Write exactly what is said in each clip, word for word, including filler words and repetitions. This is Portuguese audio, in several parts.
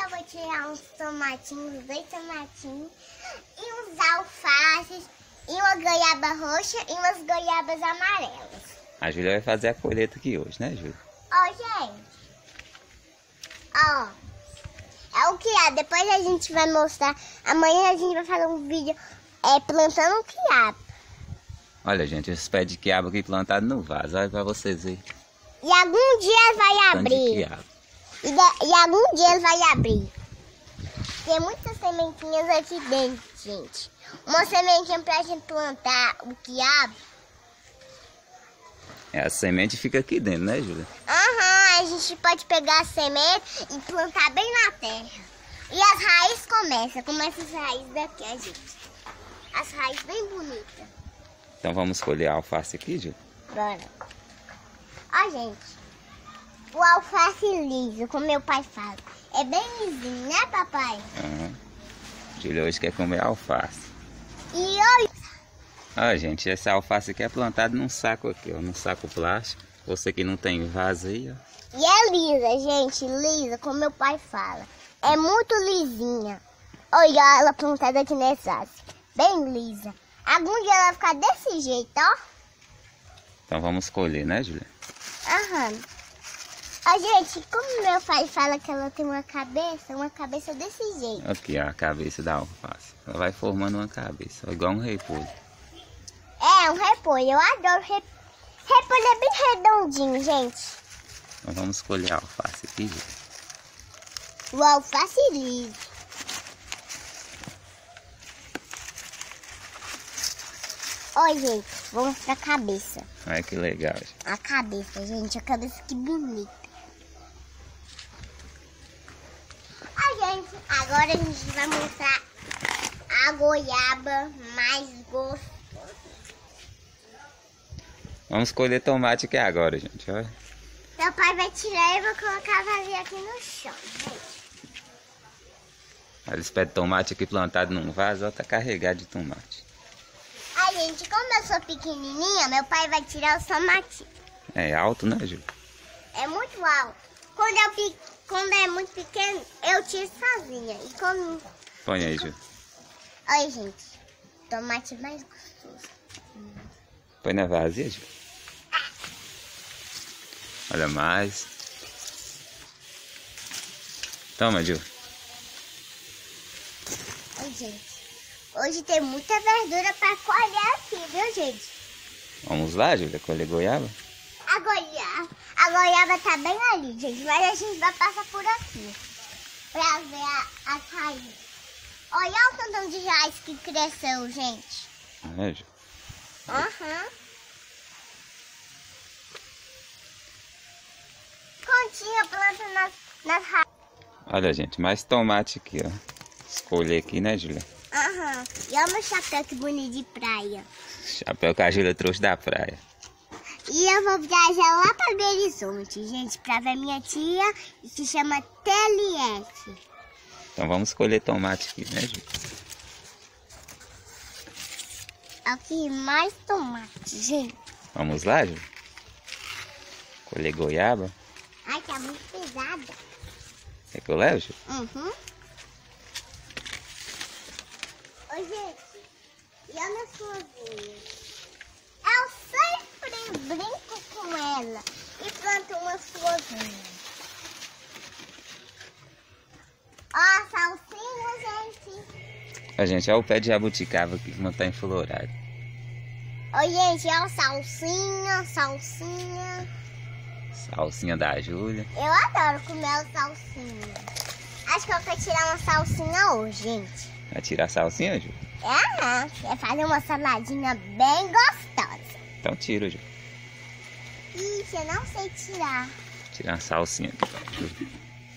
eu vou tirar uns tomatinhos, dois tomatinhos, e uns alfaces, e uma goiaba roxa e umas goiabas amarelas. A Júlia vai fazer a colheita aqui hoje, né, Júlia? Ó, gente. Ó. É o quiabo. Depois a gente vai mostrar. Amanhã a gente vai fazer um vídeo é, plantando um quiabo. Olha, gente, esse pé de quiabo aqui plantado no vaso. Olha pra vocês verem. E algum dia vai Tanto de abrir. quiabo. E, de, e algum dia ele vai abrir. Tem muitas sementinhas aqui dentro, gente. Uma sementinha pra gente plantar o quiabo. É, a semente fica aqui dentro, né, Júlia? Aham, a gente pode pegar a semente e plantar bem na terra. E as raízes começam, como essas raízes daqui, ó, gente. As raízes bem bonitas. Então vamos escolher a alface aqui, Júlia? Bora. Ó, gente. O alface liso, como meu pai fala. É bem lisinho, né, papai? Aham. Júlia hoje quer comer alface. E olha. Ó, gente, essa alface aqui é plantada num saco aqui, ó. Num saco plástico. Você que não tem vaso aí, ó. E é lisa, gente, lisa, como meu pai fala. É muito lisinha. Olha ela plantada aqui nesse vaso. Bem lisa. Algum dia ela vai ficar desse jeito, ó. Então vamos escolher, né, Júlia? Aham. Ó, gente, como meu pai fala que ela tem uma cabeça, uma cabeça desse jeito. Aqui, ó, a cabeça da alface. Ela vai formando uma cabeça, ó, igual um repolho. É, um repolho. Eu adoro repolho. Repolho é bem redondinho, gente. Então vamos escolher a alface aqui, Júlia. O alface liso. Ó, gente, vamos pra cabeça. Olha que legal, gente. A cabeça, gente, a cabeça que bonita. Ó, gente, agora a gente vai mostrar a goiaba mais gostosa. Vamos escolher tomate aqui agora, gente, olha. Meu pai vai tirar e eu vou colocar a vasilha aqui no chão, gente. Olha esse pé de tomate aqui plantado num vaso, ó, tá carregado de tomate. Ai, gente, como eu sou pequenininha, meu pai vai tirar os tomatinhos. É alto, né, Júlia? É muito alto. Quando, eu, pe- quando é muito pequeno, eu tiro sozinha. E quando... Põe aí, Júlia. Olha, gente, tomate mais gostoso. Põe na vazia, Júlia. Olha mais. Toma, Júlia. Oi, gente. Hoje tem muita verdura para colher aqui, viu, gente? Vamos lá, Júlia, colher goiaba? A goiaba, a goiaba tá bem ali, gente. Mas a gente vai passar por aqui para ver a, as raízes. Olha o tantão de raiz que cresceu, gente. É, Júlia. Aham. Continha planta nas, nas raízes. Olha, gente, mais tomate aqui, ó. Escolher aqui, né, Júlia? Aham. E olha o meu chapéu que bonito de praia. Chapéu que a Júlia trouxe da praia. E eu vou viajar lá para Belo Horizonte, gente, para ver minha tia, que se chama T L S. Então vamos escolher tomate aqui, né, Júlia? Aqui mais tomate, gente. Vamos lá, Júlia? Colher goiaba. Ai, tá muito pesada. Quer que eu leve, Júlia? Uhum. Ô, gente, e olha as florzinhas. Eu sempre brinco com ela e planto umas florzinhas. Ó, salsinha, gente. Ó, gente, olha o pé de jabuticaba aqui que não tá enflorado. Ô, gente, ó, salsinha, salsinha. Salsinha da Júlia. Eu adoro comer a salsinha. Acho que eu quero tirar uma salsinha hoje, gente. Vai tirar a salsinha, Júlia? É, é fazer uma saladinha bem gostosa. Então tira, Júlia. Ixi, eu não sei tirar. Tirar a salsinha aqui pra Júlia.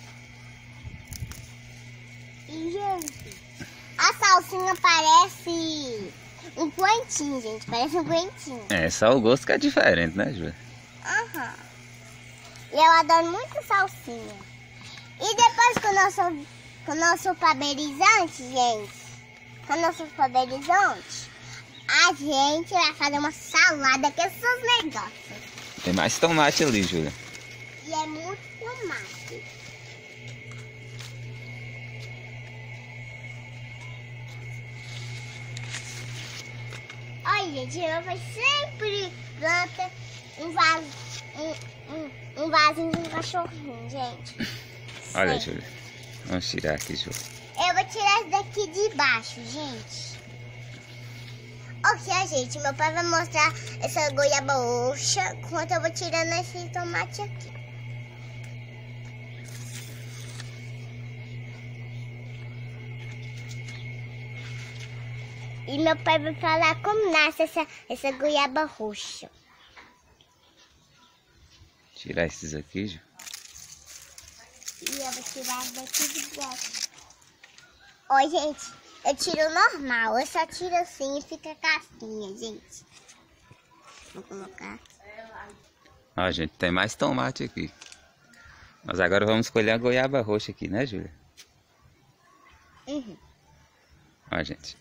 E, gente, a salsinha parece um coentinho, gente. Parece um coentinho. É, só o gosto que é diferente, né, Júlia? Aham. E eu adoro muito salsinha. E depois que o nosso, com o nosso paberizante, gente, com o nosso paberizante, a gente vai fazer uma salada com esses negócios. Tem mais tomate ali, Júlia. E é muito tomate. gente, meu pai sempre planta um vaso, um, um, um vasinho de um cachorrinho, gente. Olha, Sempre. Júlia. Vamos tirar aqui, Júlia. Eu vou tirar esse daqui de baixo, gente. Ok, gente, meu pai vai mostrar essa goiaba roxa enquanto eu vou tirando esse tomate aqui. E meu pai vai falar como nasce essa, essa goiaba roxa. Tirar esses aqui, Ju. E eu vou tirar daqui de baixo. Ó, gente, eu tiro normal. Eu só tiro assim e fica casquinha, gente. Vou colocar. Ó, gente, tem mais tomate aqui. Mas agora vamos escolher a goiaba roxa aqui, né, Júlia? Uhum. Ó, gente.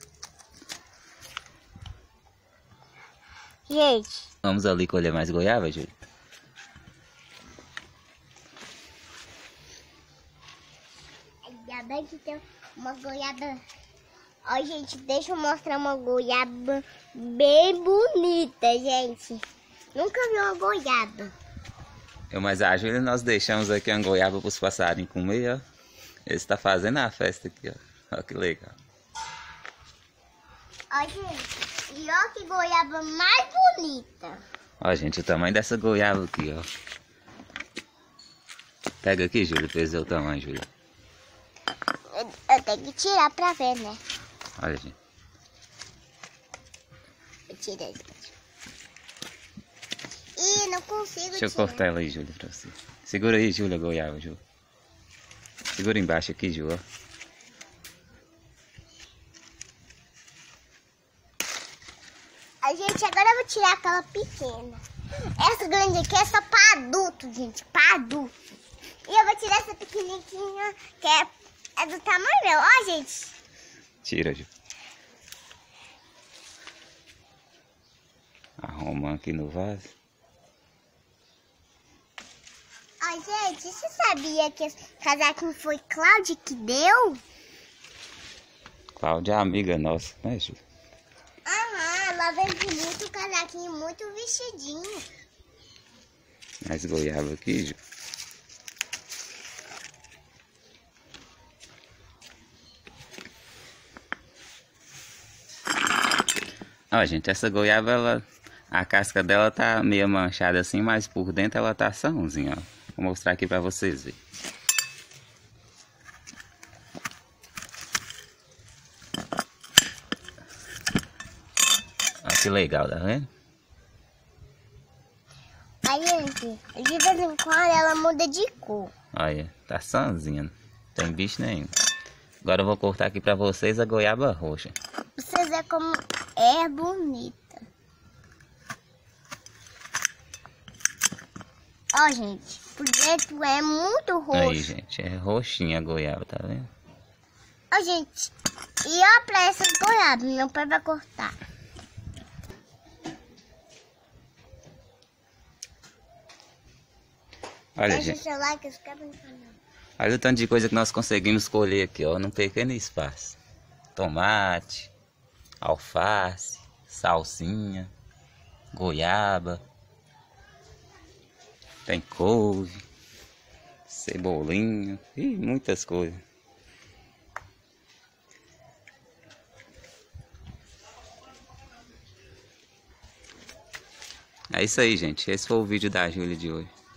Gente. Vamos ali colher mais goiaba, Júlia? Ainda bem que tem uma goiaba. Ó, gente, deixa eu mostrar uma goiaba bem bonita, gente. Nunca vi uma goiaba. Eu, mas a Júlia, nós deixamos aqui uma goiaba para os passarinhos comer, ó. Eles estão fazendo a festa aqui, ó. Ó que legal. Ó, gente. E ó que goiaba mais bonita. Ó, gente, o tamanho dessa goiaba aqui, ó. Pega aqui, Júlia, pra ver o tamanho, Júlia. Eu, eu tenho que tirar pra ver, né? Olha, gente. Eu tirei, gente. Ih, não consigo Deixa eu tirar. cortar ela aí, Júlia, pra você. Segura aí, Júlia, a goiaba, Júlia. Segura embaixo aqui, Júlia. A gente, agora eu vou tirar aquela pequena. Essa grande aqui é só pra adulto, gente. Pra adulto. E eu vou tirar essa pequenininha, que é, é do tamanho meu. Ó, gente. Tira, Júlia. Arruma aqui no vaso. Ó, gente, você sabia que esse casaquinho foi Cláudia que deu? Cláudia é amiga nossa, né, Júlia? Aham, ela vende muito casaquinho, muito vestidinho. Mais goiaba aqui, Júlia. Ó, gente, essa goiaba, ela, a casca dela tá meio manchada assim, mas por dentro ela tá sãozinha, ó. Vou mostrar aqui pra vocês verem. Olha que legal, tá vendo? Aí, gente, de vez em quando ela muda de cor. Olha, tá sãozinha, não tem bicho nenhum. Agora eu vou cortar aqui pra vocês a goiaba roxa. Pra vocês verem como é bonita. Ó, gente, por dentro é muito roxo. Aí, gente, é roxinha a goiaba, tá vendo? Ó, gente, e ó pra essas goiabas, meu pai vai cortar. Olha, Deixa gente, o seu like, se inscreve no canal. olha o tanto de coisa que nós conseguimos colher aqui, ó, num pequeno espaço. Tomate, alface, salsinha, goiaba, tem couve, cebolinha e muitas coisas. É isso aí, gente. Esse foi o vídeo da Júlia de hoje.